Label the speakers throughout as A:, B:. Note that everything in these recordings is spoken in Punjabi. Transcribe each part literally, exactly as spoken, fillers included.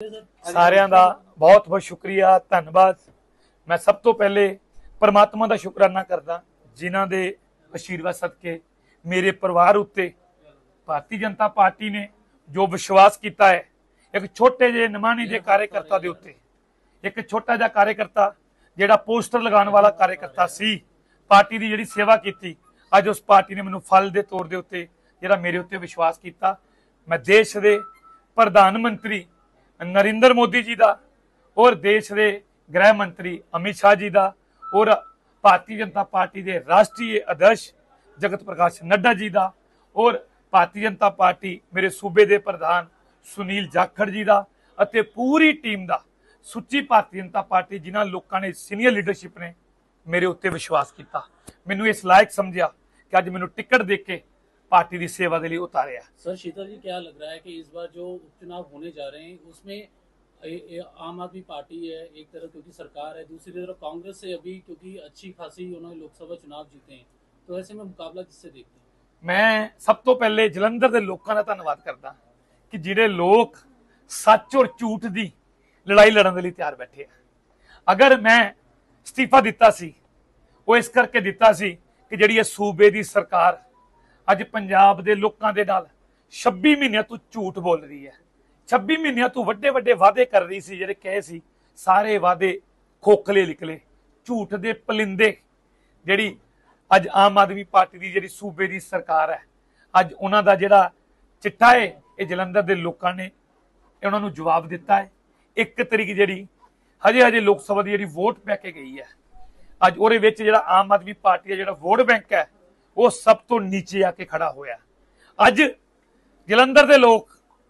A: सारिਆਂ ਦਾ बहुत बहुत शुक्रिया धन्यवाद। मैं सब तो पहले परमात्मा का शुकराना करदा जिन्हां दे आशीर्वाद सदके मेरे परिवार उत्ते भारतीय जनता पार्टी ने जो विश्वास किया है। एक छोटे जे नमानी जे कार्यकर्ता दे उत्ते एक छोटा जा कार्यकर्ता जिहड़ा पोस्टर लगाने वाला कार्यकर्ता सी पार्टी की जिहड़ी सेवा की अज उस पार्टी ने मैनूं फल दे तौर दे उत्ते जिहड़ा मेरे उत्ते विश्वास किया। मैं देश के प्रधानमंत्री नरेंद्र मोदी जी का और देश के गृह मंत्री अमित शाह जी का और भारतीय जनता पार्टी के राष्ट्रीय अध्यक्ष जगत प्रकाश नड्डा जी का और भारतीय जनता पार्टी मेरे सूबे के प्रधान सुनील जाखड़ जी का अते पूरी टीम का सुच्ची भारतीय जनता पार्टी जिन्होंने लोगों ने सीनियर लीडरशिप ने मेरे उत्ते विश्वास किया। मैनू इस लायक समझा कि अज मैनू टिकट दे के पार्टी की सेवा के लिए उतारे।
B: सर शीतल जी, क्या लग रहा है कि इस बार जो उपचुनाव होने जा रहे हैं उसमें आम आदमी पार्टी है एक तरफ क्योंकि सरकार है, दूसरी तरफ कांग्रेस से अभी क्योंकि अच्छी खासी उन्होंने लोकसभा चुनाव जीते हैं, तो ऐसे में मुकाबला किससे देखते हैं? मैं
A: सब तो पहले जलंधर के लोगों का धन्यवाद करता कि जिहड़े लोग सच और झूठ की लड़ाई लड़न के लिए तैयार बैठे हैं। अगर मैं इस्तीफा दिता सी वो इस करके दिता सी कि जिहड़ी सूबे की सरकार अज पंजाब के लोगों के नाल छब्बी महीनों तो झूठ बोल रही है। छब्बी महीनों तो वड्डे वड्डे वादे कर रही सी, जिहड़े कहे सी सारे वादे खोखले निकले, झूठ दे पलिंदे। जिहड़ी अज आम आदमी पार्टी की जिहड़ी सूबे की सरकार है अज उन्हां दा जिहड़ा चिट्ठा है ये जलंधर के लोगों ने उन्होंने जवाब दिता है। एक तरीक जिहड़ी हजे हजे लोक सभा की जिहड़ी वोट पै के गई है अज उहदे विच जिहड़ा आम आदमी पार्टी का जिहड़ा वोट बैंक है वो सब तो नीचे आके खड़ा होया। अज जलंधर के लोग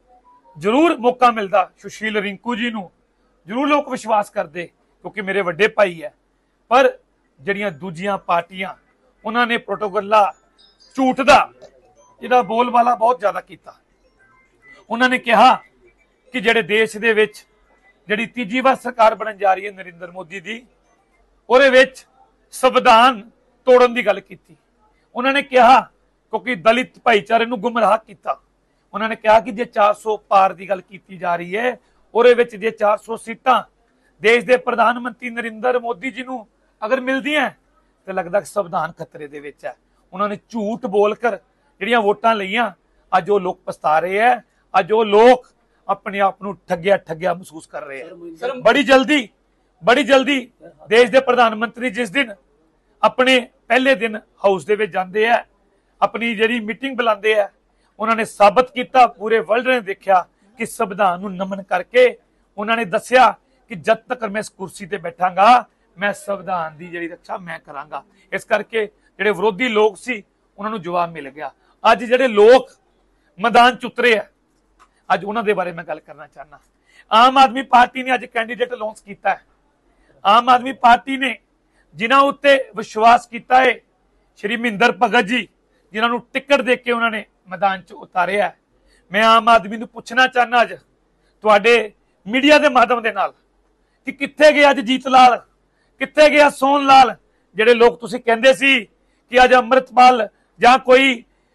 A: जरूर मौका मिलता सुशील रिंकू जी नूं जरूर लोग विश्वास करते क्योंकि मेरे वड्डे भाई है, पर जिहड़ियां दूजियां पार्टियां उन्होंने प्रोटोकॉला झूठ दा जिहड़ा बोलबाला बहुत ज्यादा किया। उन्होंने कहा कि जिहड़े देश दे विच जिहड़ी तीजी बार सरकार बनन जा रही है नरेंद्र मोदी दी उहदे विच संविधान तोड़न की गल की। उन्होंने कहा क्योंकि दलित भाईचारे नूं गुमराह किया। उन्होंने कहा कि जे चार सौ पार की गल की जा रही है उहदे विच जे चार सौ सीटां देश के प्रधानमंत्री नरेंद्र मोदी जी नूं अगर मिलदियां तो लगता संविधान खतरे दे विच है। उन्होंने झूठ बोलकर जिहड़ियां वोटां लईआं अज वो लोग पछता रहे हैं। अज वो लोग अपने आप नूं ठग्गिया ठग्गिया महसूस कर रहे हैं। बड़ी जल्दी बड़ी जल्दी देश के प्रधानमंत्री जिस दिन अपने पहले दिन हाउस दे विच जांदे है अपनी जिहड़ी मीटिंग बुलाते हैं उन्होंने साबित किया, पूरे वर्ल्ड ने देखा कि संविधान नूं नमन करके उन्होंने दस्या कि जब तक मैं इस कुर्सी ते बैठांगा मैं संविधान की जिहड़ी रक्षा मैं करांगा। इस करके जिहड़े विरोधी लोग सी उन्होंने जवाब मिल गया। अज जिहड़े लोग मैदान च उतरे है अज उन्हां दे बारे मैं गल करना चाहना। आम आदमी पार्टी ने अज कैंडीडेट लॉन्च किया है। आम आदमी पार्टी ने जिन्हां उत्ते विश्वास किया है श्री महेंद्र भगत जी जिन्होंने टिकट दे के उन्होंने मैदान च उतारिया है। मैं आम आदमी नूं पुछना चाहना अज तुहाडे मीडिया के माध्यम के नाल कि कित्थे गया अज जीत लाल, कित्थे गया सोन लाल, जिहड़े लोग तुसीं कहंदे सी कि अज अमृतपाल जां कोई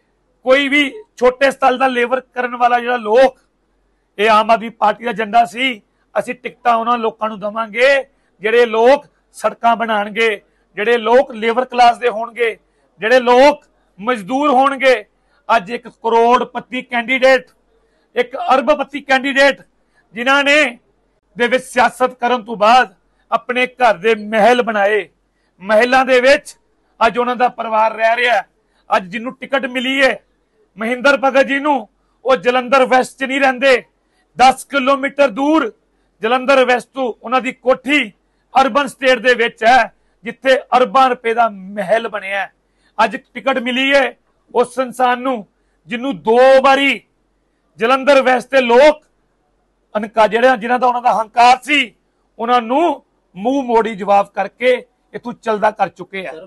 A: कोई भी छोटे स्तर का लेबर करने वाला जिहड़ा लोग ये आम आदमी पार्टी का एजेंडा सी असीं टिकटां उन्हां लोकां नूं देवांगे जिहड़े लोग सड़कां बनाणगे, जिहड़े लोग लेबर क्लास दे होणगे, जिहड़े लोग मजदूर होणगे। अज एक करोड़पति कैंडीडेट एक अरबपति कैंडीडेट जिन्हां ने दे विच सियासत करन तो बाद अपने घर दे महल बनाए, महलों दे विच अज उन्हां दा परिवार रह रहा है। अज जिन्हों टिकट मिली है महेंद्र भगत जी नूं वो जलंधर वैस्ट च नहीं रहिंदे, दस किलोमीटर दूर जलंधर वैस्ट तो उन्हां दी कोठी अर्बन स्टेट दे विच है जिथे अरबां रुपए का महल बनिया है। अज टिकट मिली है उस इंसान नूं जिन्हों दो बारी जलंधर वैस्ट के लोग अनका जिहड़ा जिन्हां दा उन्हां दा हंकार सी उन्हां नूं मूंह मोड़ी जवाब करके इथों चलदा कर चुके हैं।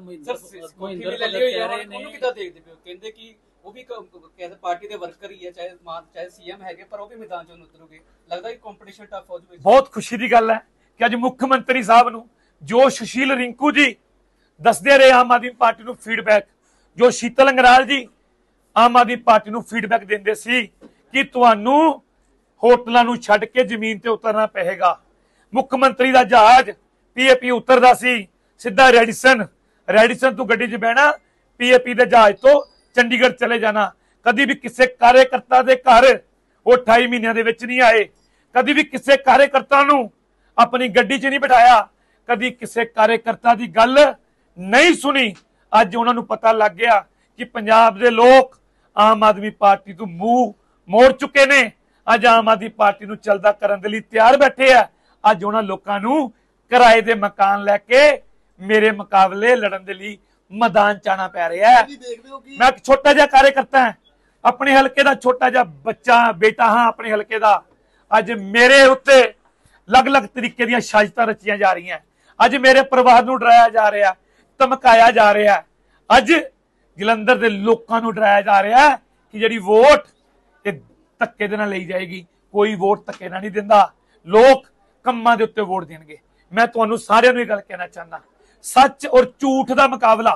A: बहुत खुशी की गल है कि अज मुख्यमंत्री साहब नूं जो सुशील रिंकू जी दसदे रहे आम आदमी पार्टी नूं फीडबैक, जो शीतल अंगराल जी आम आदमी पार्टी नूं फीडबैक देंदे सी कि तुहानूं ਹੋਟਲਾਂ ਨੂੰ ਛੱਡ ਕੇ ਜ਼ਮੀਨ ਤੇ ਉਤਰਨਾ ਪਏਗਾ। ਮੁੱਖ ਮੰਤਰੀ ਦਾ ਜਹਾਜ਼ ਪੀਏਪੀ ਉਤਰਦਾ ਸੀ ਸਿੱਧਾ ਰੈਡੀਸਨ, ਰੈਡੀਸਨ ਤੋਂ ਗੱਡੀ 'ਚ ਬਹਿਣਾ, ਪੀਏਪੀ ਦੇ ਜਹਾਜ਼ ਤੋਂ ਚੰਡੀਗੜ੍ਹ ਚਲੇ ਜਾਣਾ। ਕਦੀ ਵੀ ਕਿਸੇ ਕਾਰਜਕਰਤਾ ਦੇ ਘਰ ਉਹ ਅਠਾਈ ਮਹੀਨਿਆਂ ਦੇ ਵਿੱਚ ਨਹੀਂ ਆਏ, ਕਦੀ ਵੀ ਕਿਸੇ ਕਾਰਜਕਰਤਾ ਨੂੰ ਆਪਣੀ ਗੱਡੀ 'ਚ ਨਹੀਂ ਬਿਠਾਇਆ, ਕਦੀ ਕਿਸੇ ਕਾਰਜਕਰਤਾ ਦੀ ਗੱਲ ਨਹੀਂ ਸੁਣੀ। ਅੱਜ ਉਹਨਾਂ ਨੂੰ ਪਤਾ ਲੱਗ ਗਿਆ ਕਿ ਪੰਜਾਬ ਦੇ ਲੋਕ ਆਮ ਆਦਮੀ ਪਾਰਟੀ ਤੋਂ ਮੂੰਹ ਮੋੜ ਚੁੱਕੇ ਨੇ। ਅੱਜ ਆਮ ਆਦਮੀ ਪਾਰਟੀ ਨੂੰ ਚੱਲਦਾ ਕਰਨ ਦੇ ਲਈ ਤਿਆਰ ਬੈਠੇ ਆ। ਅੱਜ ਉਹਨਾਂ ਲੋਕਾਂ ਨੂੰ ਕਿਰਾਏ ਦੇ ਮਕਾਨ ਲੈ ਕੇ ਮੇਰੇ ਮੁਕਾਬਲੇ ਲੜਨ ਦੇ ਲਈ ਮੈਦਾਨ ਚ ਆਉਣਾ ਪੈ ਰਿਹਾ ਹੈ। ਮੈਂ ਇੱਕ ਛੋਟਾ ਜਿਹਾ ਕਾਰਜਕਰਤਾ ਹਾਂ, ਆਪਣੇ ਹਲਕੇ ਦਾ ਛੋਟਾ ਜਿਹਾ ਬੱਚਾ ਬੇਟਾ ਹਾਂ ਆਪਣੇ ਹਲਕੇ ਦਾ। ਅੱਜ ਮੇਰੇ ਉੱਤੇ ਅਲੱਗ-ਅਲੱਗ ਤਰੀਕੇ ਦੀਆਂ ਸਾਜ਼ਿਸ਼ਾਂ ਰਚੀਆਂ ਜਾ ਰਹੀਆਂ। ਅੱਜ ਮੇਰੇ ਪਰਿਵਾਰ ਨੂੰ ਡਰਾਇਆ ਜਾ ਰਿਹਾ, ਧਮਕਾਇਆ ਜਾ ਰਿਹਾ। ਅੱਜ ਜਲੰਧਰ ਦੇ ਲੋਕਾਂ ਨੂੰ ਡਰਾਇਆ ਜਾ ਰਿਹਾ ਕਿ ਜਿਹੜੀ ਵੋਟ ਇਹ ਧੱਕੇ ਦੇ ਨਾਲ ਲਈ ਜਾਏਗੀ। ਕੋਈ ਵੋਟ ਧੱਕੇ ਨਾਲ ਨਹੀਂ ਦਿੰਦਾ, ਲੋਕ ਕੰਮਾਂ ਦੇ ਉੱਤੇ ਵੋਟ ਦੇਣਗੇ। ਮੈਂ ਤੁਹਾਨੂੰ ਸਾਰਿਆਂ ਨੂੰ ਇਹ ਗੱਲ ਕਹਿਣਾ ਚਾਹੁੰਦਾ, ਸੱਚ ਔਰ ਝੂਠ ਦਾ ਮੁਕਾਬਲਾ,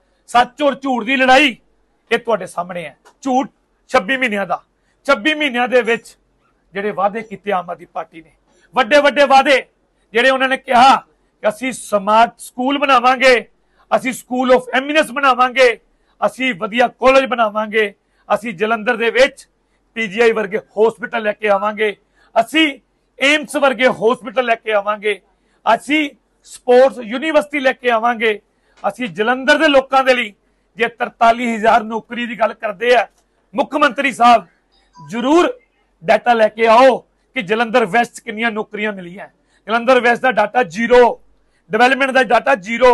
A: ਸੱਚ ਔਰ ਝੂਠ ਦੀ ਲੜਾਈ ਇਹ ਤੁਹਾਡੇ ਸਾਹਮਣੇ ਹੈ। ਝੂਠ ਛੱਬੀ ਮਹੀਨਿਆਂ ਦਾ, ਛੱਬੀ ਮਹੀਨਿਆਂ ਦੇ ਵਿੱਚ ਜਿਹੜੇ ਵਾਅਦੇ ਕੀਤੇ ਆਮ ਆਦਮੀ ਪਾਰਟੀ ਨੇ, ਵੱਡੇ ਵੱਡੇ ਵਾਅਦੇ ਜਿਹੜੇ ਉਹਨਾਂ ਨੇ ਕਿਹਾ ਕਿ ਅਸੀਂ ਸਮਾਰਟ ਸਕੂਲ ਬਣਾਵਾਂਗੇ, ਅਸੀਂ ਸਕੂਲ ਆਫ ਐਮੀਨੈਂਸ ਬਣਾਵਾਂਗੇ, ਅਸੀਂ ਵਧੀਆ ਕਾਲਜ ਬਣਾਵਾਂਗੇ, ਅਸੀਂ ਜਲੰਧਰ ਦੇ ਵਿੱਚ ਪੀਜੀਆਈ ਵਰਗੇ ਹਸਪੀਟਲ ਲੈ ਕੇ ਆਵਾਂਗੇ, ਅਸੀਂ ਏਮਸ ਵਰਗੇ ਹਸਪੀਟਲ ਲੈ ਕੇ ਆਵਾਂਗੇ, ਅਸੀਂ ਸਪੋਰਟਸ ਯੂਨੀਵਰਸਿਟੀ ਲੈ ਕੇ ਆਵਾਂਗੇ। ਅਸੀਂ ਜਲੰਧਰ ਦੇ ਲੋਕਾਂ ਦੇ ਲਈ ਜੇ ਤਰਤਾਲੀ ਹਜ਼ਾਰ ਨੌਕਰੀ ਦੀ ਗੱਲ ਕਰਦੇ ਆ, ਮੁੱਖ ਮੰਤਰੀ ਸਾਹਿਬ ਜ਼ਰੂਰ ਡਾਟਾ ਲੈ ਕੇ ਆਓ ਕਿ ਜਲੰਧਰ ਵੈਸਟ ਕਿੰਨੀਆਂ ਨੌਕਰੀਆਂ ਮਿਲੀਆਂ। ਜਲੰਧਰ ਵੈਸਟ ਦਾ ਡਾਟਾ ਜ਼ੀਰੋ, ਡਿਵੈਲਪਮੈਂਟ ਦਾ ਡਾਟਾ ਜ਼ੀਰੋ।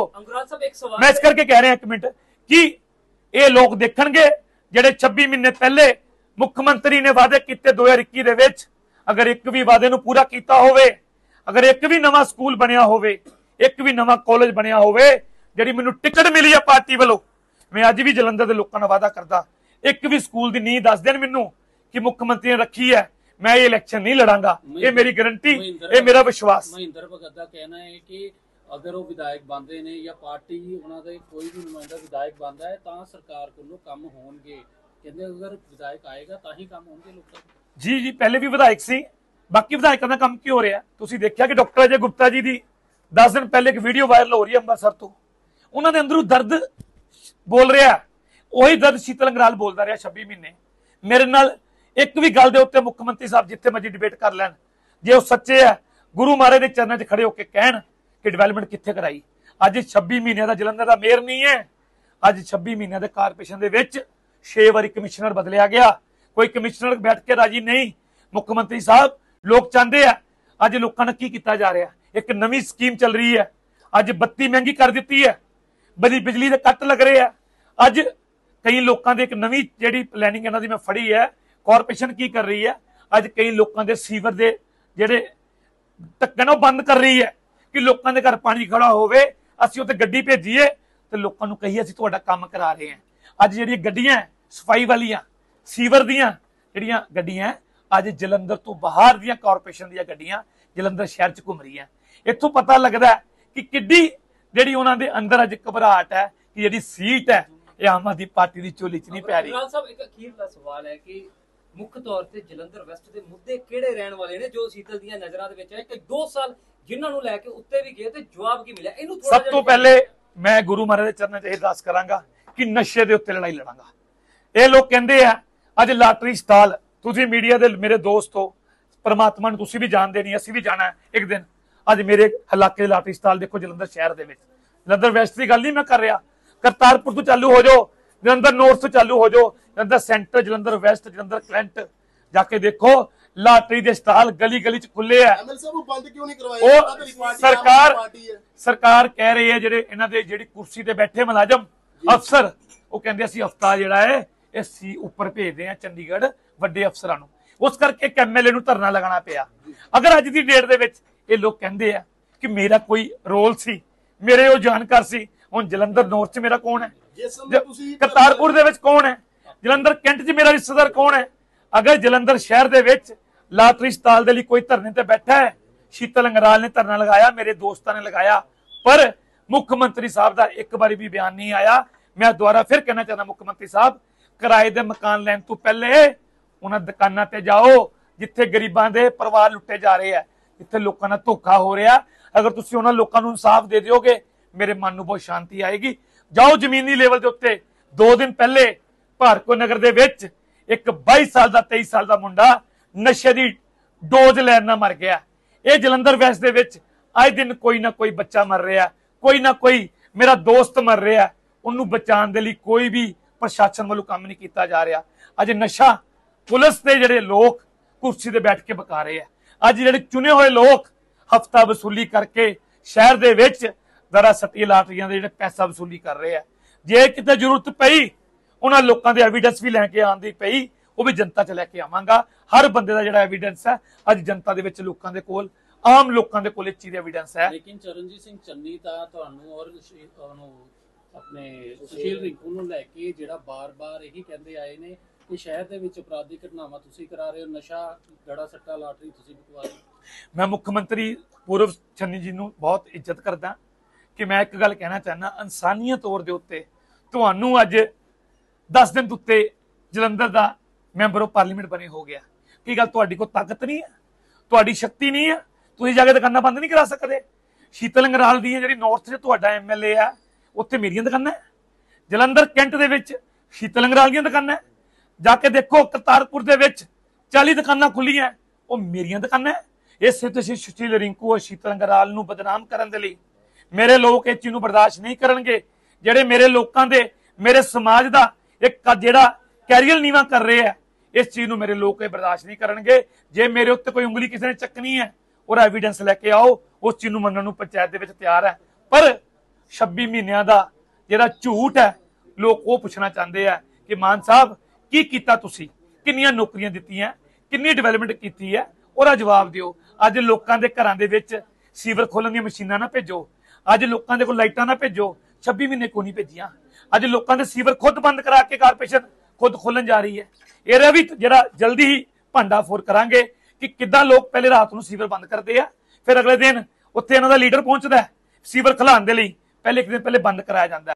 A: ਮੈਂ ਇਸ ਕਰਕੇ ਕਹਿ ਰਿਹਾ ਇੱਕ ਮਿੰਟ ਕਿ ਇਹ ਲੋਕ ਦੇਖਣਗੇ ਜਿਹੜੇ ਛੱਬੀ ਮਹੀਨੇ ਪਹਿਲੇ ਮੁੱਖ ਮੰਤਰੀ ਨੇ ਵਾਅਦੇ ਕੀਤੇ ਦੋ ਹਜ਼ਾਰ ਇੱਕੀ ਦੇ ਵਿੱਚ, ਅਗਰ ਇੱਕ ਵੀ ਵਾਅਦੇ ਨੂੰ ਪੂਰਾ ਕੀਤਾ ਹੋਵੇ, ਅਗਰ ਇੱਕ ਵੀ ਨਵਾਂ ਸਕੂਲ ਬਣਿਆ ਹੋਵੇ, ਇੱਕ ਵੀ ਨਵਾਂ ਕਾਲਜ ਬਣਿਆ ਹੋਵੇ, ਜਿਹੜੀ ਮੈਨੂੰ ਟਿਕਟ ਮਿਲੀ ਹੈ ਪਾਰਟੀ ਵੱਲੋਂ, ਮੈਂ ਅੱਜ ਵੀ ਜਲੰਧਰ ਦੇ ਲੋਕਾਂ ਨਾਲ ਵਾਅਦਾ ਕਰਦਾ, ਇੱਕ ਵੀ ਸਕੂਲ ਦੀ ਨੀਂਹ ਦੱਸ ਦੇਣ ਮੈਨੂੰ ਕਿ ਮੁੱਖ ਮੰਤਰੀ ਨੇ ਰੱਖੀ ਹੈ, ਮੈਂ ਇਹ ਇਲੈਕਸ਼ਨ ਨਹੀਂ ਲੜਾਂਗਾ। ਇਹ ਮੇਰੀ ਗਾਰੰਟੀ, ਇਹ ਮੇਰਾ ਵਿਸ਼ਵਾਸ।
B: ਮਹਿੰਦਰ ਭਗਤ ਦਾ ਕਹਿਣਾ ਹੈ ਕਿ ਅਗਰ ਉਹ ਵਿਧਾਇਕ ਬਣਦੇ ਨੇ ਜਾਂ ਪਾਰਟੀ ਉਹਨਾਂ ਦੇ ਕੋਈ ਵੀ ਨੁਮਾਇੰਦਾ ਵਿਧਾਇਕ ਬਣਦਾ ਹੈ ਤਾਂ ਸਰਕਾਰ ਕੋਲੋਂ ਕੰਮ ਹੋਣਗੇ। ਕਹਿੰਦੇ ਅਗਰ ਵਿਧਾਇਕ ਆਏਗਾ ਤਾਂ ਹੀ ਕੰਮ ਹੋਣਗੇ ਲੋਕਾਂ ਦੇ।
A: ਜੀ ਜੀ ਪਹਿਲੇ ਵੀ ਵਿਧਾਇਕ ਸੀ, ਬਾਕੀ ਵਿਧਾਇਕਾਂ ਦਾ ਕੰਮ ਕੀ ਹੋ ਰਿਹਾ? ਤੁਸੀਂ ਦੇਖਿਆ ਕਿ ਡਾਕਟਰ ਅਜੇ ਗੁਪਤਾ ਜੀ ਦੀ ਦਸ ਦਿਨ ਪਹਿਲੇ ਇੱਕ ਵੀਡੀਓ ਵਾਇਰਲ ਹੋ ਰਹੀ ਹੈ ਅੰਮ੍ਰਿਤਸਰ ਤੋਂ, ਉਹਨਾਂ ਦੇ ਅੰਦਰੋਂ ਦਰਦ ਬੋਲ ਰਿਹਾ, ਉਹੀ ਦਰਦ ਸ਼ੀਤਲ ਅੰਗਰਾਲ ਬੋਲਦਾ ਰਿਹਾ ਛੱਬੀ ਮਹੀਨੇ। ਮੇਰੇ ਨਾਲ ਇੱਕ ਵੀ ਗੱਲ ਦੇ ਉੱਤੇ ਮੁੱਖ ਮੰਤਰੀ ਸਾਹਿਬ ਜਿੱਥੇ ਮਰਜੀ ਡਿਬੇਟ ਕਰ ਲੈਣ, ਜੇ ਉਹ ਸੱਚੇ ਆ ਗੁਰੂ ਮਹਾਰਾਜ ਦੇ ਚਰਨਾਂ 'ਚ ਖੜੇ ਹੋ ਕੇ ਕਹਿਣ ਕਿ ਡਿਵੈਲਪਮੈਂਟ ਕਿੱਥੇ ਕਰਾਈ। ਅੱਜ ਛੱਬੀ ਮਹੀਨਿਆਂ ਦਾ ਜਲੰਧਰ ਦਾ ਮੇਅਰ ਨਹੀਂ ਹੈ, ਅੱਜ ਛੱਬੀ ਮਹੀਨਿਆਂ ਦੇ ਕਾਰਪੋਰੇਸ਼ਨ ਦੇ ਵਿੱਚ ਛੇ ਵਾਰੀ ਕਮਿਸ਼ਨਰ ਬਦਲਿਆ ਗਿਆ, ਕੋਈ ਕਮਿਸ਼ਨਰ ਬੈਠ ਕੇ ਰਾਜੀ ਨਹੀਂ। ਮੁੱਖ ਮੰਤਰੀ ਸਾਹਿਬ ਲੋਕ ਚਾਹੁੰਦੇ ਆ, ਅੱਜ ਲੋਕਾਂ ਨਾਲ ਕੀ ਕੀਤਾ ਜਾ ਰਿਹਾ? ਇੱਕ ਨਵੀਂ ਸਕੀਮ ਚੱਲ ਰਹੀ ਹੈ, ਅੱਜ ਬੱਤੀ ਮਹਿੰਗੀ ਕਰ ਦਿੱਤੀ ਹੈ, ਬੜੀ ਬਿਜਲੀ ਦੇ ਕੱਟ ਲੱਗ ਰਹੇ ਆ। ਅੱਜ ਕਈ ਲੋਕਾਂ ਦੇ ਇੱਕ ਨਵੀਂ ਜਿਹੜੀ ਪਲੈਨਿੰਗ ਇਹਨਾਂ ਦੀ ਮੈਂ ਫੜੀ ਹੈ, ਕਾਰਪੋਰੇਸ਼ਨ ਕੀ ਕਰ ਰਹੀ ਹੈ, ਅੱਜ ਕਈ ਲੋਕਾਂ ਦੇ ਸੀਵਰ ਦੇ ਜਿਹੜੇ ਢੱਕਣ ਉਹ ਬੰਦ ਕਰ ਰਹੀ ਹੈ ਕਿ ਲੋਕਾਂ ਦੇ ਘਰ ਪਾਣੀ ਖੜਾ ਹੋਵੇ, ਅਸੀਂ ਉੱਥੇ ਗੱਡੀ ਭੇਜੀਏ ਤੇ ਲੋਕਾਂ ਨੂੰ ਕਹੀਏ ਅਸੀਂ ਤੁਹਾਡਾ ਕੰਮ ਕਰਾ ਰਹੇ ਹਾਂ। ਅੱਜ ਜਿਹੜੀਆਂ ਗੱਡੀਆਂ ਸਫਾਈ ਵਾਲੀਆਂ ਸੀਵਰ ਦੀਆਂ ਜਿਹੜੀਆਂ ਗੱਡੀਆਂ ਅੱਜ ਜਲੰਧਰ ਤੋਂ ਬਾਹਰ ਦੀਆਂ ਕਾਰਪੋਰੇਸ਼ਨ ਦੀਆਂ ਗੱਡੀਆਂ ਜਲੰਧਰ ਸ਼ਹਿਰ 'ਚ ਘੁੰਮ ਰਹੀਆਂ। ਇੱਥੋਂ ਪਤਾ ਲੱਗਦਾ ਕਿ ਕਿੱਡੀ ਜਿਹੜੀ ਉਹਨਾਂ ਦੇ ਅੰਦਰ ਅੱਜ ਘਬਰਾਹਟ ਹੈ ਕਿ ਜਿਹੜੀ ਸੀਟ ਹੈ ਇਹ ਆਮ ਆਦਮੀ ਪਾਰਟੀ ਦੀ ਝੋਲੀ 'ਚ ਨਹੀਂ ਪੈ ਰਹੀ।
C: ਸਾਹਿਬ ਇੱਕ ਅਖੀਰਲਾ ਸਵਾਲ ਹੈ ਕਿ ਮੁੱਖ ਤੌਰ ਤੇ ਜਲੰਧਰ ਵੈਸਟ ਦੇ ਮੁੱਦੇ ਕਿਹੜੇ ਰਹਿਣ ਵਾਲੇ ਨੇ ਜੋ ਸੀਤਲ ਦੀਆਂ ਨਜ਼ਰਾਂ ਦੇ ਵਿੱਚ ਹੈ ਕਿ ਦੋ ਸਾਲ ਜਿਨ੍ਹਾਂ ਨੂੰ ਲੈ ਕੇ ਉੱਤੇ ਵੀ ਗਏ ਤੇ ਜਵਾਬ ਕੀ ਮਿਲਿਆ? ਇਹਨੂੰ
A: ਸਭ ਤੋਂ ਪਹਿਲੇ ਮੈਂ ਗੁਰੂ ਮਹਾਰਾਜ ਦੇ ਚਰਨਾਂ 'ਚ ਇਹ ਅਰਦਾਸ ਕਰਾਂਗਾ ਕਿ ਨਸ਼ੇ ਦੇ ਉੱਤੇ ਲੜਾਈ ਲੜਾਂਗਾ। ਇਹ ਲੋਕ ਕਹਿੰਦੇ ਆ ਅੱਜ ਲਾਟਰੀ ਸਟਾਲ, ਤੁਸੀਂ ਮੀਡੀਆ ਦੇ ਮੇਰੇ ਦੋਸਤ ਹੋ, ਪਰਮਾਤਮਾ ਨੂੰ ਤੁਸੀਂ ਵੀ ਜਾਣਦੇ ਨਹੀਂ, ਅਸੀਂ ਵੀ ਜਾਣਾ ਇੱਕ ਦਿਨ। ਅੱਜ ਮੇਰੇ ਇਲਾਕੇ ਦੇ ਲਾਟਰੀ ਸਟਾਲ ਦੇਖੋ ਜਲੰਧਰ ਸ਼ਹਿਰ ਦੇ ਵਿੱਚ, ਜਲੰਧਰ ਵੈਸਟ ਦੀ ਗੱਲ ਨਹੀਂ ਮੈਂ ਕਰ ਰਿਹਾ, ਕਰਤਾਰਪੁਰ ਤੋਂ ਚਾਲੂ ਹੋ ਜਾਓ, ਜਲੰਧਰ ਨੌਰਥ ਤੋਂ ਚਾਲੂ ਹੋ ਜਾਓ, ਜਲੰਧਰ ਸੈਂਟਰ, ਜਲੰਧਰ ਵੈਸਟ, ਜਲੰਧਰ ਕਲੈਂਟ ਜਾ ਕੇ ਦੇਖੋ ਲਾਟਰੀ ਦੇ ਸਟਾਲ ਗਲੀ ਗਲੀ 'ਚ ਖੁੱਲੇ ਆ। ਉਹ ਸਰਕਾਰ ਸਰਕਾਰ ਕਹਿ ਰਹੀ ਹੈ ਜਿਹੜੇ ਇਹਨਾਂ ਦੇ ਜਿਹੜੀ ਕੁਰਸੀ ਤੇ ਬੈਠੇ ਮੁਲਾਜ਼ਮ ਅਫਸਰ, ਉਹ ਕਹਿੰਦੇ ਅਸੀਂ ਹਫਤਾ ਜਿਹੜਾ ਹੈ ਇਹ ਸੀ ਉੱਪਰ ਭੇਜਦੇ ਆ ਚੰਡੀਗੜ੍ਹ ਵੱਡੇ ਅਫਸਰਾਂ ਨੂੰ। ਉਸ ਕਰਕੇ ਇੱਕ ਐਮਐਲਏ ਨੂੰ ਧਰਨਾ ਲਗਾਉਣਾ ਪਿਆ। ਅਗਰ ਅੱਜ ਦੀ ਡੇਟ ਦੇ ਵਿੱਚ ਇਹ ਲੋਕ ਕਹਿੰਦੇ ਆ ਕਿ ਮੇਰਾ ਕੋਈ ਰੋਲ ਸੀ, ਮੇਰੇ ਉਹ ਜਾਣਕਾਰ ਸੀ, ਹੁਣ ਜਲੰਧਰ ਨੌਰਥ 'ਚ ਮੇਰਾ ਕੌਣ ਹੈ, ਕਰਤਾਰਪੁਰ ਦੇ ਵਿੱਚ ਕੌਣ ਹੈ, ਜਲੰਧਰ ਕੈਂਟ 'ਚ ਮੇਰਾ ਰਿਸ਼ਤੇਦਾਰ ਕੌਣ ਹੈ? ਅਗਰ ਜਲੰਧਰ ਸ਼ਹਿਰ ਦੇ ਵਿੱਚ ਲਾਟਰੀ ਸਟਾਲ ਦੇ ਲਈ ਕੋਈ ਧਰਨੇ ਤੇ ਬੈਠਾ ਹੈ, ਸ਼ੀਤਲ ਅੰਗਰਾਲ ਨੇ ਧਰਨਾ ਲਗਾਇਆ, ਮੇਰੇ ਦੋਸਤਾਂ ਨੇ ਲਗਾਇਆ, ਪਰ ਮੁੱਖ ਮੰਤਰੀ ਸਾਹਿਬ ਦਾ ਇੱਕ ਵਾਰੀ ਵੀ ਬਿਆਨ ਨਹੀਂ ਆਇਆ। ਮੈਂ ਦੁਬਾਰਾ ਫਿਰ ਕਹਿਣਾ ਚਾਹੁੰਦਾ ਮੁੱਖ ਮੰਤਰੀ ਸਾਹਿਬ, ਕਿਰਾਏ ਦੇ ਮਕਾਨ ਲੈਣ ਤੋਂ ਪਹਿਲੇ ਉਹਨਾਂ ਦੁਕਾਨਾਂ ਤੇ ਜਾਓ, ਜਿੱਥੇ ਗਰੀਬਾਂ ਦੇ ਪਰਿਵਾਰ ਲੁੱਟੇ ਜਾ ਰਹੇ ਆ, ਜਿੱਥੇ ਲੋਕਾਂ ਨਾਲ ਧੋਖਾ ਹੋ ਰਿਹਾ, ਅਗਰ ਤੁਸੀਂ ਉਹਨਾਂ ਲੋਕਾਂ ਨੂੰ ਇਨਸਾਫ ਦੇ ਦਿਓਗੇ ਮੇਰੇ ਮਨ ਨੂੰ ਬਹੁਤ ਸ਼ਾਂਤੀ ਆਏਗੀ। ਜਾਓ ਜ਼ਮੀਨੀ ਲੈਵਲ ਦੇ ਉੱਤੇ, ਦੋ ਦਿਨ ਪਹਿਲੇ ਭਾਰਕੋ ਨਗਰ ਦੇ ਵਿੱਚ ਇੱਕ ਬਾਈ ਸਾਲ ਦਾ ਤੇਈ ਸਾਲ ਦਾ ਮੁੰਡਾ ਨਸ਼ੇ ਦੀ ਡੋਜ਼ ਲੈਣ ਨਾਲ ਮਰ ਗਿਆ। ਇਹ ਜਲੰਧਰ ਵੈਸਟ ਦੇ ਵਿੱਚ ਆਏ ਦਿਨ ਕੋਈ ਨਾ ਕੋਈ ਬੱਚਾ ਮਰ ਰਿਹਾ, ਕੋਈ ਨਾ ਕੋਈ ਮੇਰਾ ਦੋਸਤ ਮਰ ਰਿਹਾ, ਉਹਨੂੰ ਬਚਾਉਣ ਦੇ ਲਈ ਕੋਈ ਵੀ ਪ੍ਰਸ਼ਾਸਨ ਵੱਲੋਂ ਕੰਮ ਨਹੀਂ ਕੀਤਾ ਜਾ ਰਿਹਾ। ਅੱਜ ਨਸ਼ਾ ਪੁਲਿਸ ਦੇ ਜਿਹੜੇ ਲੋਕ ਕੁਰਸੀ ਤੇ ਬੈਠ ਕੇ ਬਕਾ ਰਹੇ ਆ। ਅੱਜ ਜਿਹੜੇ ਚੁਣੇ ਹੋਏ ਲੋਕ ਹਫਤਾ ਵਸੂਲੀ ਕਰਕੇ ਸ਼ਹਿਰ ਦੇ ਵਿੱਚ ਦਰਾ ਸੱਟੀ ਲਾਟਰੀਆਂ ਦੇ ਜਿਹੜੇ ਪੈਸਾ ਵਸੂਲੀ ਕਰ ਰਹੇ ਆ। ਜੇ ਕਿਤੇ ਜ਼ਰੂਰਤ ਪਈ ਉਹਨਾਂ ਲੋਕਾਂ ਦੇ ਐਵੀਡੈਂਸ ਵੀ ਲੈ ਕੇ ਆਉਣ ਦੀ ਪਈ, ਉਹ ਵੀ ਜਨਤਾ ਚ ਲੈ ਕੇ ਆਵਾਂਗਾ। ਹਰ ਬੰਦੇ ਦਾ ਜਿਹੜਾ ਐਵੀਡੈਂਸ ਹੈ ਅੱਜ ਜਨਤਾ ਦੇ ਵਿੱਚ, ਲੋਕਾਂ ਦੇ ਕੋਲ, ਆਮ ਲੋਕਾਂ ਦੇ ਕੋਲ ਇਸ ਚੀਜ਼ ਦੀ ਐਵੀਡੈਂਸ ਹੈ।
B: ਲੇਕਿਨ ਚਰਨਜੀਤ ਸਿੰਘ ਚੰਨੀ ਤਾਂ ਤੁਹਾਨੂੰ ਔਰ ਉਹਨੂੰ ਆਪਣੇ ਸੁਸ਼ੀਲ ਰਿੰਕੂ ਨੂੰ ਲੈ ਕੇ ਜਿਹੜਾ ਬਾਰ-ਬਾਰ ਇਹੀ ਕਹਿੰਦੇ ਆਏ ਨੇ ਕਿ ਸ਼ਹਿਰ ਦੇ ਵਿੱਚ ਅਪਰਾਧਿਕ ਘਟਨਾਵਾਂ ਤੁਸੀਂ ਕਰਾ ਰਹੇ ਹੋ, ਨਸ਼ਾ, ਗੜਾ ਸੱਟਾ, ਲਾਟਰੀ ਤੁਸੀਂ ਬਿਕਵਾ ਰਹੇ ਹੋ।
A: ਮੈਂ ਮੁੱਖ ਮੰਤਰੀ ਪੂਰਵ ਚੰਨੀ ਜੀ ਨੂੰ ਬਹੁਤ ਇੱਜ਼ਤ ਕਰਦਾ ਕਿ ਮੈਂ ਇੱਕ ਗੱਲ ਕਹਿਣਾ ਚਾਹੁੰਦਾ, ਇਨਸਾਨੀਅਤ ਤੌਰ ਦੇ ਉੱਤੇ ਤੁਹਾਨੂੰ ਅੱਜ ਦਸ ਦਿਨ ਉੱਤੇ ਜਲੰਧਰ ਦਾ ਮੈਂਬਰ ਆਫ ਪਾਰਲੀਮੈਂਟ ਬਣੇ ਹੋ ਗਿਆ। ਕੀ ਗੱਲ ਤੁਹਾਡੀ ਕੋਲ ਤਾਕਤ ਨਹੀਂ ਹੈ, ਤੁਹਾਡੀ ਸ਼ਕਤੀ ਨਹੀਂ ਹੈ, ਤੁਸੀਂ ਜਾ ਕੇ ਦੁਕਾਨਾਂ ਬੰਦ ਨਹੀਂ ਕਰਾ ਸਕਦੇ? ਸ਼ੀਤਲ ਅੰਗਰਾਲ ਦੀ ਜਿਹੜੀ ਨਾਰਥ 'ਚ ਤੁਹਾਡਾ ਐਮਐਲਏ ਆ, ਉੱਥੇ ਮੇਰੀਆਂ ਦੁਕਾਨਾਂ ਹੈ। ਜਲੰਧਰ ਕੈਂਟ ਦੇ ਵਿੱਚ ਸ਼ੀਤਲ ਅੰਗਰਾਲ ਦੀਆਂ ਦੁਕਾਨਾਂ, ਜਾ ਕੇ ਦੇਖੋ ਕਰਤਾਰਪੁਰ ਦੇ ਵਿੱਚ ਚਾਲੀ ਦੁਕਾਨਾਂ ਖੁੱਲੀਆਂ, ਉਹ ਮੇਰੀਆਂ ਦੁਕਾਨਾਂ। ਇਸੇ ਤੇ ਸੁਸ਼ੀਲ ਰਿੰਕੂ ਔਰ ਸ਼ੀਤਲ ਅੰਗਰਾਲ ਨੂੰ ਬਦਨਾਮ ਕਰਨ ਦੇ ਲਈ ਮੇਰੇ ਲੋਕ ਇਸ ਚੀਜ਼ ਨੂੰ ਬਰਦਾਸ਼ਤ ਨਹੀਂ ਕਰਨਗੇ। ਜਿਹੜੇ ਮੇਰੇ ਲੋਕਾਂ ਦੇ, ਮੇਰੇ ਸਮਾਜ ਦਾ ਇੱਕ ਜਿਹੜਾ ਕੈਰੀਅਰ ਨੀਵਾ ਕਰ ਰਹੇ ਆ, ਇਸ ਚੀਜ਼ ਨੂੰ ਮੇਰੇ ਲੋਕ ਇਹ ਬਰਦਾਸ਼ਤ ਨਹੀਂ ਕਰਨਗੇ। ਜੇ ਮੇਰੇ ਉੱਤੇ ਕੋਈ ਉਂਗਲੀ ਕਿਸੇ ਨੇ ਚੱਕਣੀ ਹੈ, ਉਹਦਾ ਐਵੀਡੈਂਸ ਲੈ ਕੇ ਆਓ, ਉਸ ਚੀਜ਼ ਨੂੰ ਮੰਨਣ ਨੂੰ ਪੰਚਾਇਤ ਦੇ ਵਿੱਚ ਤਿਆਰ ਹੈ। ਪਰ ਛੱਬੀ ਮਹੀਨਿਆਂ ਦਾ ਜਿਹੜਾ ਝੂਠ ਹੈ, ਲੋਕ ਉਹ ਪੁੱਛਣਾ ਚਾਹੁੰਦੇ ਆ ਕਿ ਮਾਨ ਸਾਹਿਬ ਕੀ ਕੀਤਾ ਤੁਸੀਂ, ਕਿੰਨੀਆਂ ਨੌਕਰੀਆਂ ਦਿੱਤੀਆਂ, ਕਿੰਨੀ ਡਿਵੈਲਪਮੈਂਟ ਕੀਤੀ ਹੈ, ਉਹਦਾ ਜਵਾਬ ਦਿਓ। ਅੱਜ ਲੋਕਾਂ ਦੇ ਘਰਾਂ ਦੇ ਵਿੱਚ ਸੀਵਰ ਖੋਲਣ ਦੀਆਂ ਮਸ਼ੀਨਾਂ ਨਾ ਭੇਜੋ, ਅੱਜ ਲੋਕਾਂ ਦੇ ਕੋਲ ਲਾਈਟਾਂ ਨਾ ਭੇਜੋ, ਛੱਬੀ ਮਹੀਨੇ ਕਿਉਂ ਨਹੀਂ ਭੇਜੀਆਂ? ਅੱਜ ਲੋਕਾਂ ਦੇ ਸੀਵਰ ਖੁਦ ਬੰਦ ਕਰਾ ਕੇ ਕਾਰਪੋਰੇਸ਼ਨ ਖੁਦ ਖੋਲਣ ਜਾ ਰਹੀ ਹੈ। ਇਹਦਾ ਵੀ ਜਿਹੜਾ ਜਲਦੀ ਹੀ ਭਾਂਡਾ ਫੋਰ ਕਰਾਂਗੇ ਕਿ ਕਿੱਦਾਂ ਲੋਕ ਪਹਿਲੇ ਰਾਤ ਨੂੰ ਸੀਵਰ ਬੰਦ ਕਰਦੇ ਆ, ਫਿਰ ਅਗਲੇ ਦਿਨ ਉੱਥੇ ਇਹਨਾਂ ਦਾ ਲੀਡਰ ਪਹੁੰਚਦਾ ਸੀਵਰ ਖੁਲਾਉਣ ਦੇ ਲਈ, ਪਹਿਲੇ ਇੱਕ ਦਿਨ ਪਹਿਲੇ ਬੰਦ ਕਰਾਇਆ ਜਾਂਦਾ।